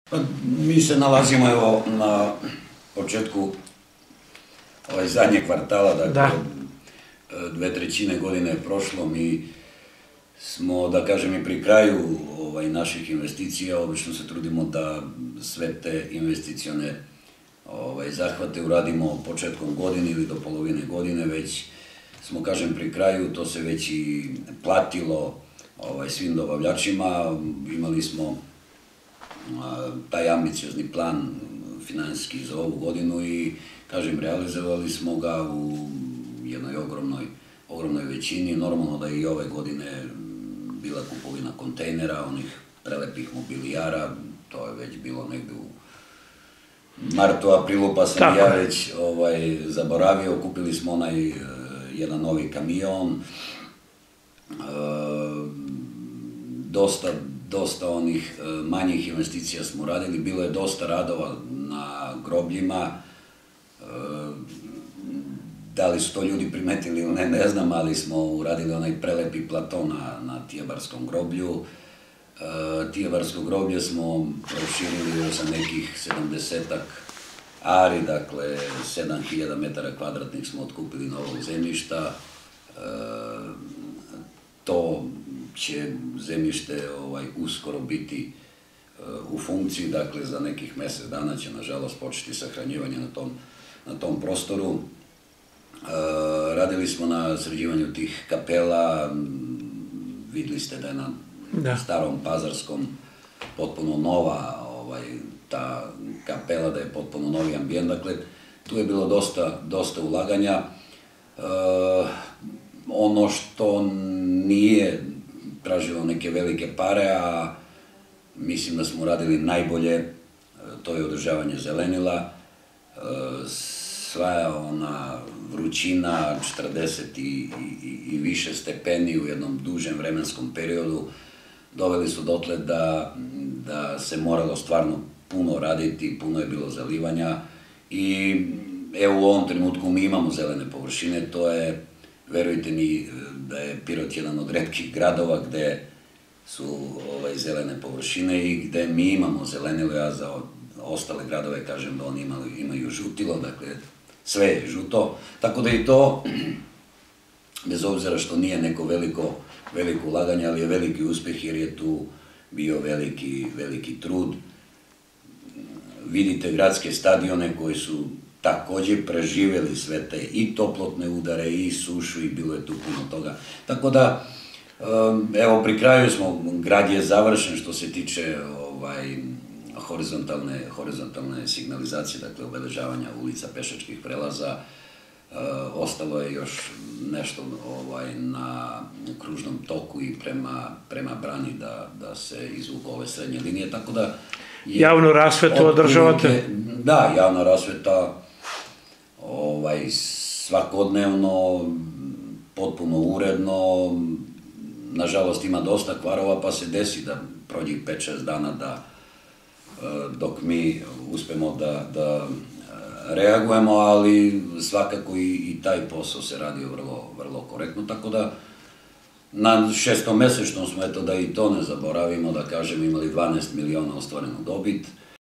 Pa, mi se nalazimo evo na početku zadnjeg kvartala, dakle, 2/3 godine je prošlo, mi smo, da kažem, i pri kraju naših investicija. Obično se trudimo da sve te investicione zahvate uradimo početkom godine ili do polovine godine, već smo, kažem, pri kraju, to se već i platilo svim dobavljačima. Imali smo taj ambiciozni plan finansijski za ovu godinu i, kažem, realizovali smo ga u jednoj ogromnoj većini. Normalno da je i ove godine bila kupovina kontejnera, onih prelepih mobilijara, to je već bilo negde u martu, aprilu, pa sam ja već zaboravio. Kupili smo onaj jedan novi kamion, dosta onih manjih investicija smo radili, bilo je dosta radova na grobljima. Da li su to ljudi primetili ili ne znam, ali smo uradili onaj prelepi plato na Tijebarskom groblju. Tijebarsko groblje smo proširili za nekih 70-ak ari, dakle 7000 metara kvadratnih smo otkupili novog zemljišta. To će zemljište uskoro biti u funkciji, dakle za nekih mesec dana će nažalost početi sahranjivanje na tom prostoru. Radili smo na sređivanju tih kapela, videli ste da je na Starom Pazarskom potpuno nova ta kapela, da je potpuno novi ambijent, dakle tu je bilo dosta ulaganja. Ono što nije tražilo neke velike pare, a mislim da smo radili najbolje, to je održavanje zelenila. Sva ona vrućina, 40 i više stepeni u jednom dužem vremenskom periodu, doveli su dotle da se moralo stvarno puno raditi, puno je bilo zalivanja i evo u ovom trenutku mi imamo zelene površine. To je, verujte mi, da je Pirot jedan od retkih gradova gde su zelene površine i gde mi imamo zelenilo. Ja za ostale gradove kažem da oni imaju žutilo, dakle sve je žuto, tako da i to, bez obzira što nije neko veliko ulaganje, ali je veliki uspeh jer je tu bio veliki trud. Vidite gradske stadione koji su takođe preživeli sve te i toplotne udare i sušu i bilo je tu puno toga. Tako da, evo, pri kraju smo, grad je završen što se tiče horizontalne signalizacije, dakle obeležavanja ulica, pešačkih prelaza. Ostalo je još nešto na kružnom toku i prema brani da se izvuku ove srednje linije, tako da... Javnu rasvetu održavate? Da, javna rasveta svakodnevno, potpuno uredno. Nažalost ima dosta kvarova pa se desi da prođe 5-6 dana dok mi uspemo da reagujemo, ali svakako i taj posao se radio vrlo korektno, tako da na šestomesečnom smo, eto da i to ne zaboravimo, da kažem, imali 12 miliona ostvarenu dobit,